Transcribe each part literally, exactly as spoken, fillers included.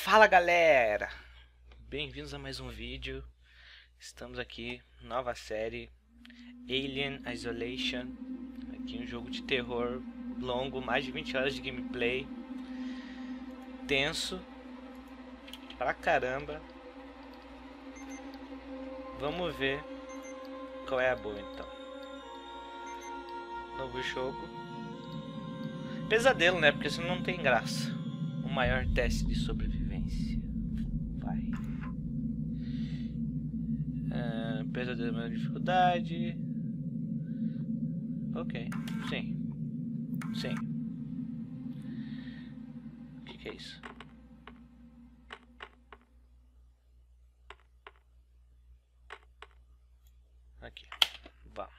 Fala galera, bem-vindos a mais um vídeo. Estamos aqui, nova série Alien Isolation. Aqui um jogo de terror longo, mais de vinte horas de gameplay, tenso pra caramba. Vamos ver qual é a boa então. Novo jogo, pesadelo, né? Porque senão não tem graça. O maior teste de sobrevivência. Vai. Uh, pesadelo, maior dificuldade. Ok. Sim. Sim. O que, que é isso? Aqui. Vamos.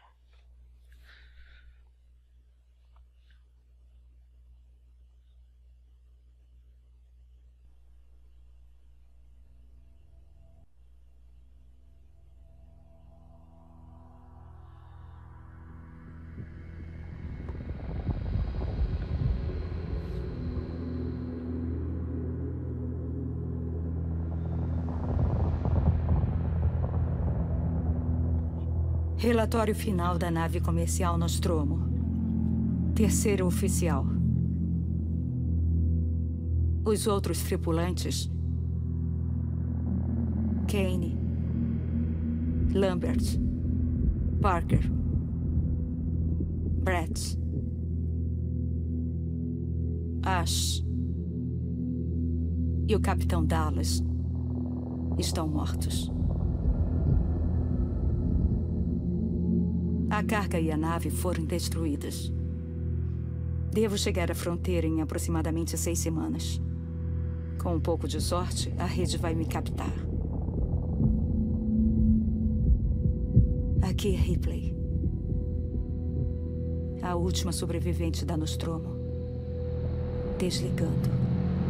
Relatório final da nave comercial Nostromo. Terceiro oficial. Os outros tripulantes... Kane, Lambert, Parker, Brett, Ash e o Capitão Dallas estão mortos. A carga e a nave foram destruídas. Devo chegar à fronteira em aproximadamente seis semanas. Com um pouco de sorte, a rede vai me captar. Aqui é Ripley. A última sobrevivente da Nostromo. Desligando.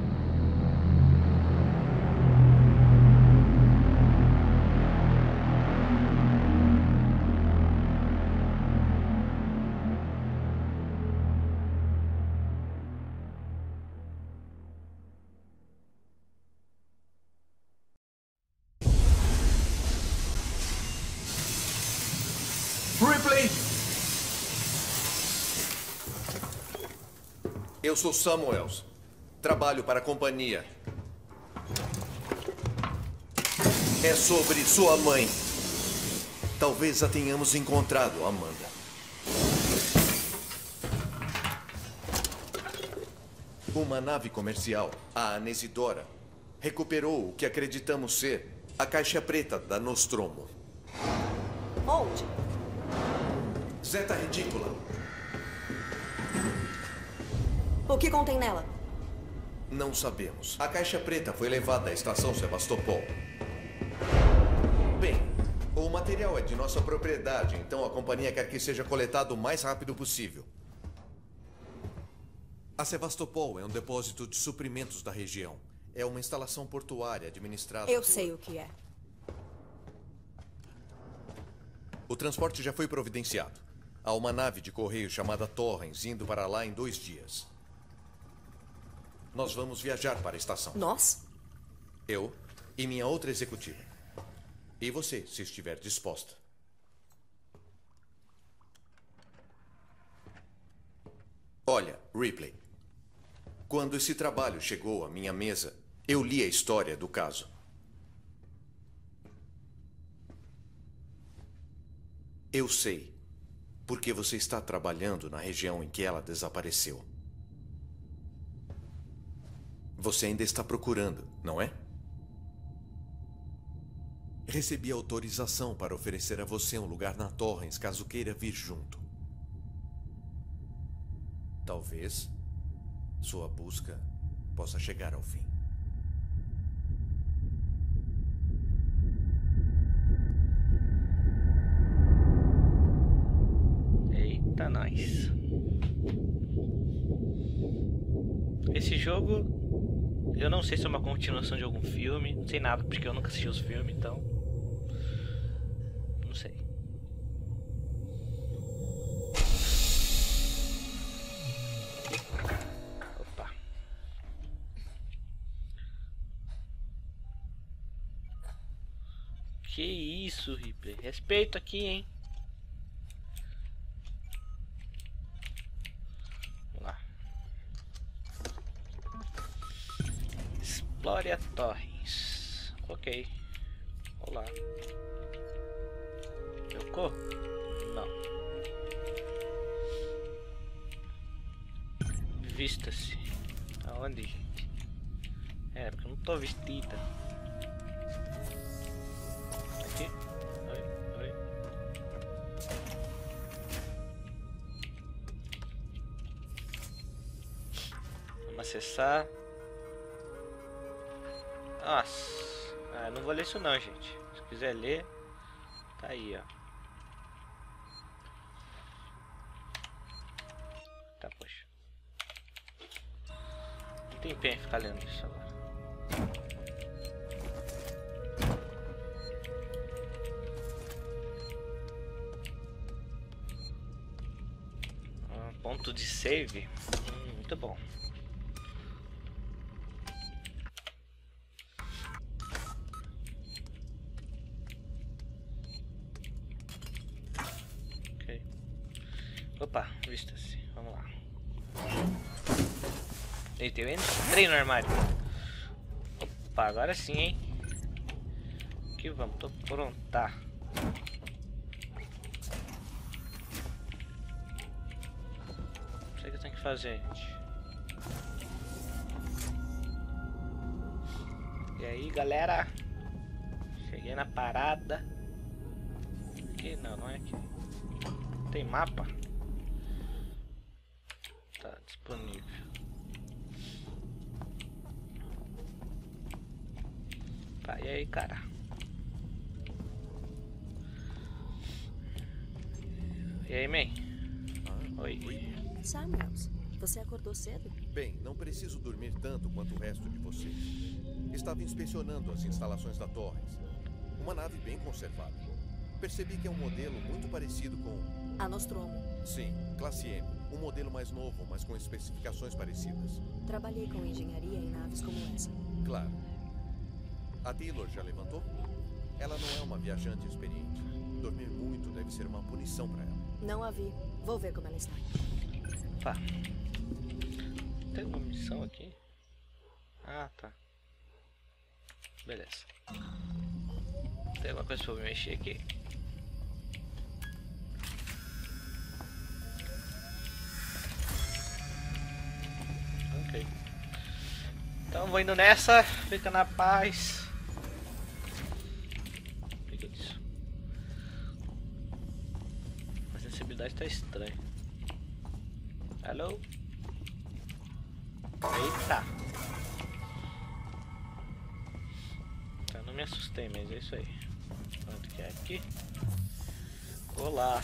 Ripley! Eu sou Samuels. Trabalho para a companhia. É sobre sua mãe. Talvez a tenhamos encontrado, Amanda. Uma nave comercial, a Anesidora, recuperou o que acreditamos ser a caixa preta da Nostromo. Onde? Zeta Ridícula. O que contém nela? Não sabemos. A caixa preta foi levada à estação Sevastopol. Bem, o material é de nossa propriedade, então a companhia quer que seja coletado o mais rápido possível. A Sevastopol é um depósito de suprimentos da região. É uma instalação portuária administrada Eu por... sei o que é. O transporte já foi providenciado. Há uma nave de correio chamada Torrens indo para lá em dois dias. Nós vamos viajar para a estação. Nós? Eu e minha outra executiva. E você, se estiver disposta. Olha, Ripley. Quando esse trabalho chegou à minha mesa, eu li a história do caso. Eu sei. Porque você está trabalhando na região em que ela desapareceu. Você ainda está procurando, não é? Recebi autorização para oferecer a você um lugar na Torrens, caso queira vir junto. Talvez sua busca possa chegar ao fim. Eita, nós. Esse jogo, eu não sei se é uma continuação de algum filme, não sei nada, porque eu nunca assisti os filmes, então não sei. Opa. Que isso, Ripley? Respeito aqui, hein? Vamos lá. Explore a Torrens. Ok. Vamos lá. Eu corro? Não. Vista-se. Aonde, gente? É, porque eu não tô vestida. Aqui. Oi, oi. Vamos acessar. Nossa. Ah, não vou ler isso não, gente. Se quiser ler, tá aí, ó. Tá, poxa. Não tem pena ficar lendo isso agora. Ah, ponto de save. Hum, muito bom. Ok. Opa, vista-se. Vamos lá. Eita, eu entrei no armário. Opa, agora sim, hein? Aqui vamos, tô pronta. Não sei o que eu tenho que fazer, gente. E aí, galera? Cheguei na parada. Aqui não, não é aqui. Tem mapa? Tá disponível. Tá, e aí, cara? E aí, man? Ah, Oi. Samuels, você acordou cedo? Bem, não preciso dormir tanto quanto o resto de vocês. Estava inspecionando as instalações da Torrens. Uma nave bem conservada. Percebi que é um modelo muito parecido com... A Nostromo. Sim, classe M. Um modelo mais novo, mas com especificações parecidas. Trabalhei com engenharia em naves como essa. Claro. A Taylor já levantou? Ela não é uma viajante experiente. Dormir muito deve ser uma punição para ela. Não a vi. Vou ver como ela está. Pá. Tem uma missão aqui? Ah, tá. Beleza. Tem alguma coisa pra eu mexer aqui? Ok. Então vou indo nessa. Fica na paz. O que é isso? A sensibilidade tá estranha. Alô? Eita! Tá, não me assustei, mas é isso aí. Quanto que é aqui? Olá!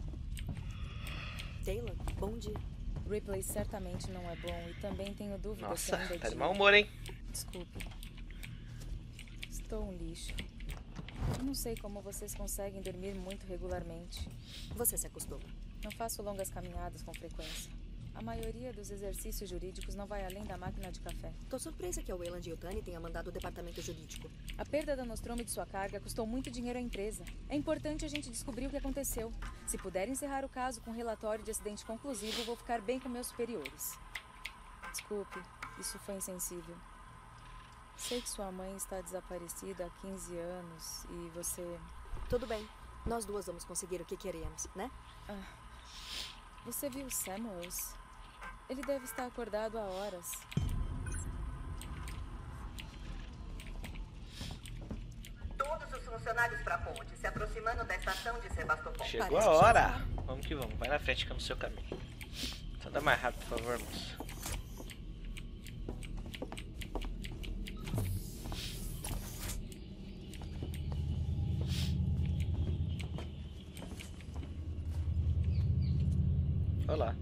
Taylor, bom dia. Ripley certamente não é bom e também tenho dúvidas Nossa, se ainda é tá de dia. mau humor, hein? Desculpe. Estou um lixo. Eu não sei como vocês conseguem dormir muito regularmente. Você se acostuma. Não faço longas caminhadas com frequência. A maioria dos exercícios jurídicos não vai além da máquina de café. Tô surpresa que a Weyland Yutani tenha mandado o departamento jurídico. A perda da Nostromo e de sua carga custou muito dinheiro à empresa. É importante a gente descobrir o que aconteceu. Se puder encerrar o caso com um relatório de acidente conclusivo, vou ficar bem com meus superiores. Desculpe, isso foi insensível. Sei que sua mãe está desaparecida há quinze anos e você... Tudo bem. Nós duas vamos conseguir o que queremos, né? Ah, você viu Samuels? Ele deve estar acordado há horas. Todos os funcionários para a ponte se aproximando da estação de Sebastopol. Chegou Parece a que hora! chegou. Vamos que vamos, vai na frente que é no seu caminho. Só dá mais rápido, por favor, moço. Olá.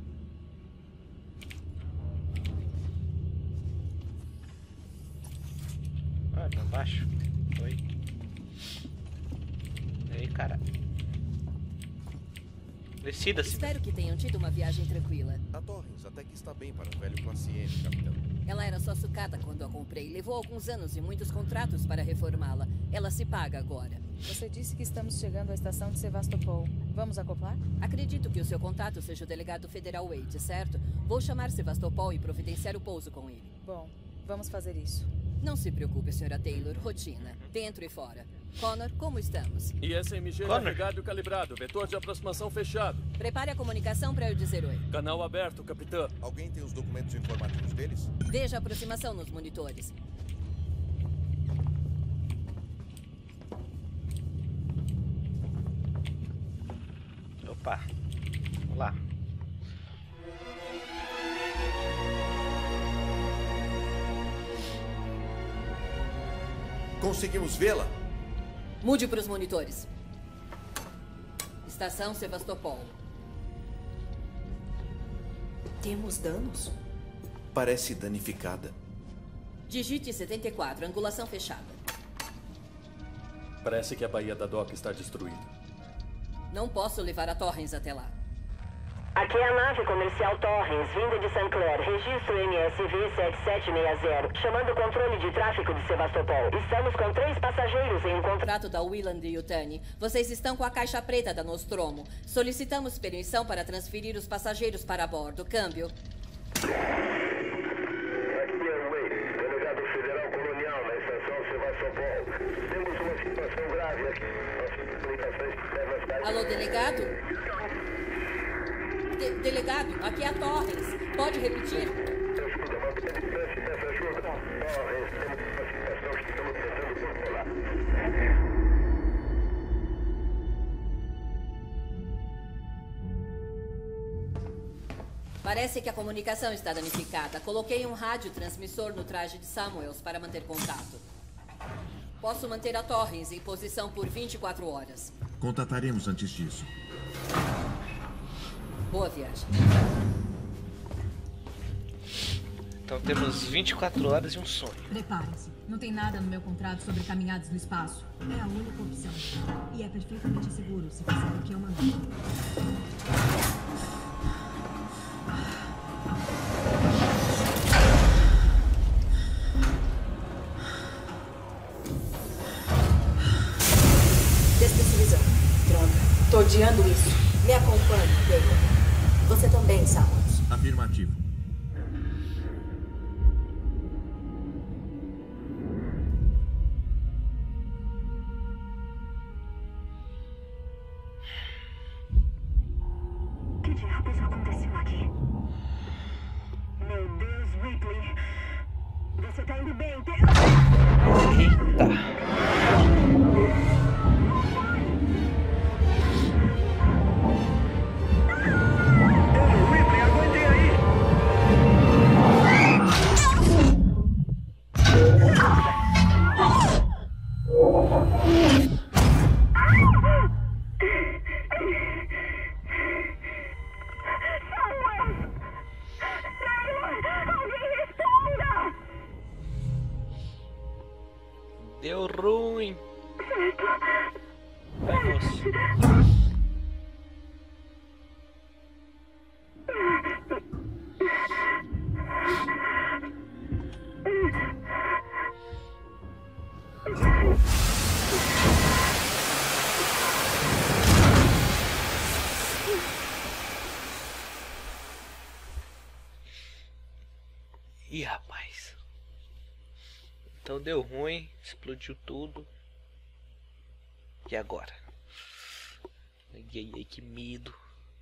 Ah, pra baixo. Oi. E aí, cara? Decida-se. Espero que tenham tido uma viagem tranquila. A Torrens até que está bem para um velho classe M, capitão. Ela era só sucata quando a comprei. Levou alguns anos e muitos contratos para reformá-la. Ela se paga agora. Você disse que estamos chegando à estação de Sevastopol. Vamos acoplar? Acredito que o seu contato seja o delegado federal Wade, certo? Vou chamar Sevastopol e providenciar o pouso com ele. Bom, vamos fazer isso. Não se preocupe, senhora Taylor. Rotina. Dentro e fora. Connor, como estamos? I S M G navegado e calibrado. Vetor de aproximação fechado. Prepare a comunicação para eu dizer oi. Canal aberto, capitã. Alguém tem os documentos informativos deles? Veja a aproximação nos monitores. Opa, vamos lá. Conseguimos vê-la? Mude para os monitores. Estação Sevastopol. Temos danos? Parece danificada. Digite setenta e quatro, angulação fechada. Parece que a Baía da Doca está destruída. Não posso levar a Torrens até lá. Aqui é a nave comercial Torrens, vinda de Saint Clair, registro M S V sete sete seis zero, chamando o controle de tráfego de Sevastopol. Estamos com três passageiros em um contrato. Contrato da Weyland e Yutani. Vocês estão com a caixa preta da Nostromo. Solicitamos permissão para transferir os passageiros para bordo. Câmbio. Aqui é o Wade, delegado federal colonial na estação Sevastopol. Temos uma situação grave aqui. Nossas comunicações devem estar... Alô, delegado? De delegado, aqui é a Torrens. Pode repetir? Escuta, mantenha a distância e peça ajuda. Torrens, temos uma situação que estamos tentando controlar. Parece que a comunicação está danificada. Coloquei um radiotransmissor no traje de Samuels para manter contato. Posso manter a Torrens em posição por vinte e quatro horas. Contataremos antes disso. Boa viagem. Então temos vinte e quatro horas e um sonho. Prepare-se. Não tem nada no meu contrato sobre caminhadas no espaço. É a única opção. E é perfeitamente seguro se fizer o que eu mandei. Despreciosão. Droga. Tô odiando isso. Me acompanhe, Taylor. Você também, Samuels. Afirmativo. Que diabos aconteceu aqui? Meu Deus, Ripley. Você tá indo bem, Taylor? Eita. Deu ruim. Vai, moço. Ih, rapaz. Então deu ruim, explodiu tudo. E agora? Ai, ai, ai, que medo.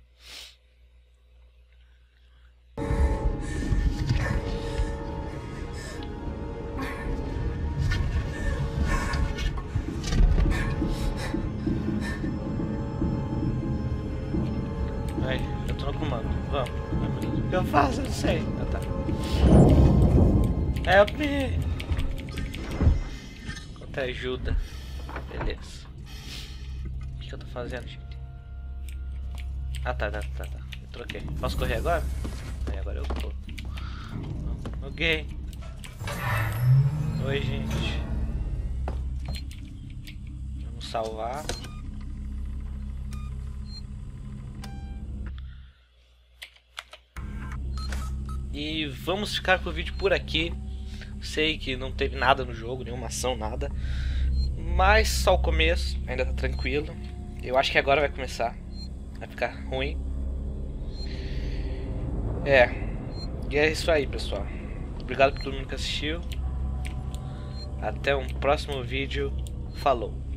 Ai, eu tô no comando. Vamos. O que eu faço? Eu não sei. Ah, tá. Help me! Quanto ajuda. Beleza. O que eu tô fazendo, gente? Ah, tá, tá, tá, tá. Eu troquei. Posso correr agora? Aí, agora eu corro. Ok. Oi, gente. Vamos salvar. E vamos ficar com o vídeo por aqui. Sei que não teve nada no jogo, nenhuma ação, nada. Mas só o começo, ainda tá tranquilo. Eu acho que agora vai começar a ficar ruim. É. E é isso aí, pessoal. Obrigado por todo mundo que assistiu. Até um próximo vídeo. Falou.